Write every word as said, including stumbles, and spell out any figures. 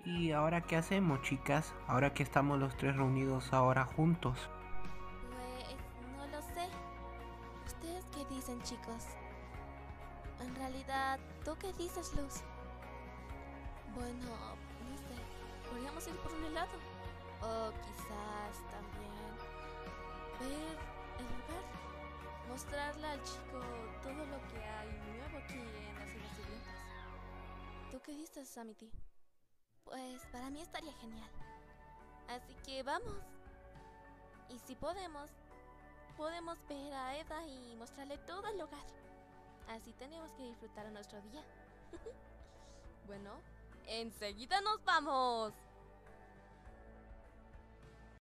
¿Y ahora qué hacemos, chicas? Ahora que estamos los tres reunidos ahora juntos. Pues no lo sé. ¿Ustedes qué dicen, chicos? En realidad, ¿tú qué dices, Luz? Bueno, no sé. Podríamos ir por un helado. O quizás también ver el lugar. Mostrarle al chico todo lo que hay nuevo aquí en las Islas Sirvientas. ¿Tú qué dices, Amity? Pues para mí estaría genial. Así que vamos. Y si podemos, podemos ver a Eda y mostrarle todo el lugar. Así tenemos que disfrutar nuestro día. Bueno, enseguida nos vamos.